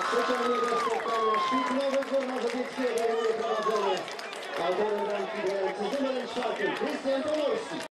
Przeciągnięto spotkania Szpitnowy Mazowieckiego, prowadzenie Albory Bramki grający z numerem 4, Krystian Pomorski.